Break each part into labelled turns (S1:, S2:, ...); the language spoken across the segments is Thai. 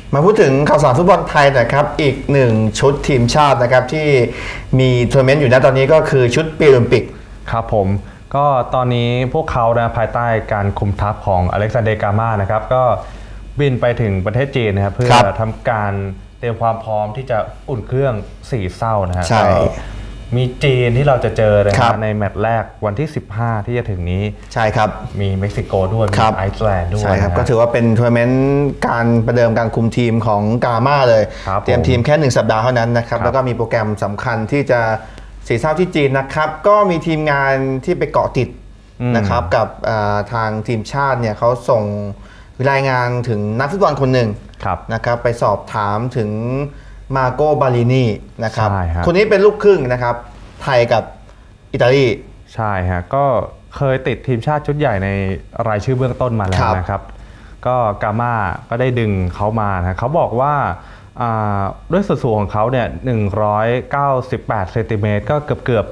S1: มาพูดถึงข่าวสารฟุตบอลไทยนะครับอีกหนึ่งชุดทีมชาตินะครับที่มีทัวร์นาเมนต์อยู่ณตอนนี้ก็คือชุดปีโอลิมปิก
S2: ครับผมก็ตอนนี้พวกเขานะภายใต้การคุมทัพของอเล็กซานเดร์ กาม่านะครับก็บินไปถึงประเทศจีนนะครับเพื่อทำการเตรียมความพร้อมที่จะอุ่นเครื่อง4เศร้านะฮะมีจีนที่เราจะเจอในแมตช์แรกวันที่15ที่จะถึงนี้
S1: ใช่ครับ
S2: มีเม็กซิโกด้วยมีไอซ์แลนด์ด้วย
S1: ใช่ครับก็ถือว่าเป็นทัวร์นาเมนต์การประเดิมการคุมทีมของกาม่าเลยเตรียมทีมแค่1สัปดาห์เท่านั้นนะครับแล้วก็มีโปรแกรมสำคัญที่จะ4เศร้าที่จีนนะครับก็มีทีมงานที่ไปเกาะติดนะครับกับทางทีมชาติเนี่ยเขาส่งรายงานถึงนักฟุตบอลคนหนึ่งนะครับไปสอบถามถึงมาโกบาลินีนะครับคนนี้เป็นลูกครึ่งนะครับไทยกับอิตาลี
S2: ใช่ฮะก็เคยติดทีมชาติชุดใหญ่ในรายชื่อเบื้องต้นมาแล้วนะครับก็กาม่าก็ได้ดึงเขามานะเขาบอกว่าด้วยส่วนสูงของเขาเนี่ย198เซนติเมตรก็เกือบ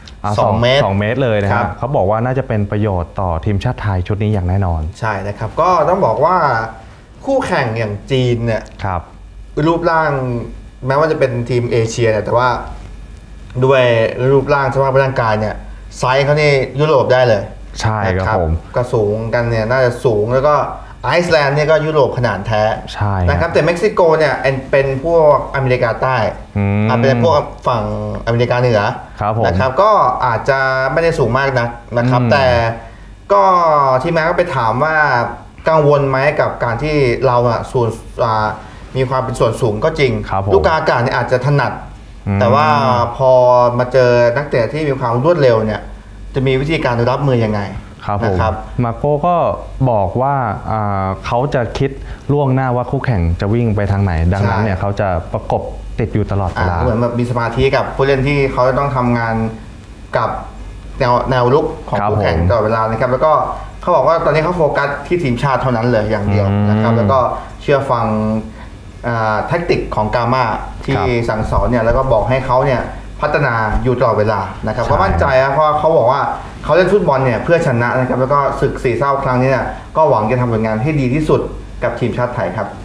S2: 2 เมตรเลยนะครับเขาบอกว่าน่าจะเป็นประโยชน์ต่อทีมชาติไทยชุดนี้อย่างแน่นอน
S1: ใช่นะครับก็ต้องบอกว่าคู่แข่งอย่างจีนเนี่ยรูปร่างแม้ว่าจะเป็นทีมเอเชียแต่ว่าด้วยรูปร่างสภาพร่างกายเนี่ยไซส์เขานี่ยุโรปได้เลย
S2: ใช่ครับผม
S1: ก็สูงกันเนี่ยน่าจะสูงแล้วก็ไอซ์แลนด์เนี่ยก็ยุโรปขนาดแท้
S2: ใช่
S1: นะครับแต่เม็กซิโกเนี่ยเป็นพวกอเมริกาใต้เป็นพวกฝั่งอเมริกาเหนือนะครับก็อาจจะไม่ได้สูงมากนะครับแต่ก็ทีมงานก็ไปถามว่ากังวลไหมกับการที่เราส่วนมีความเป็นส่วนสูงก็จริงลูกกาอากาศเนี่ยอาจจะถนัดแต่ว่าพอมาเจอนักเตะที่มีความรวดเร็วเนี่ยจะมีวิธีการรับมือยังไง
S2: นะครับมาโก้ก็บอกว่าเขาจะคิดล่วงหน้าว่าคู่แข่งจะวิ่งไปทางไหนดังนั้นเนี่ยเขาจะประกบติดอยู่ตลอดเวลา
S1: เหมือนแบบมีสมาธิกับผู้เล่นที่เขาต้องทำงานกับแนวรุกของคู่แข่งตลอดเวลานะครับแล้วก็เขาบอกว่าตอนนี้เขาโฟกัสที่ทีมชาติเท่านั้นเลยอย่างเดียวนะครับแล้วก็เชื่อฟังแทคติกของกาม่าที่สั่งสอนเนี่ยแล้วก็บอกให้เขาเนี่ยพัฒนาอยู่ตลอดเวลานะครับเขามั่นใจเพราะเขาบอกว่าเขาเล่นฟุตบอลเนี่ยเพื่อชนะนะครับแล้วก็ศึก4เศร้าครั้งนี้เนี่ยก็หวังจะทำผลงานให้ดีที่สุดกับทีมชาติไทยครับ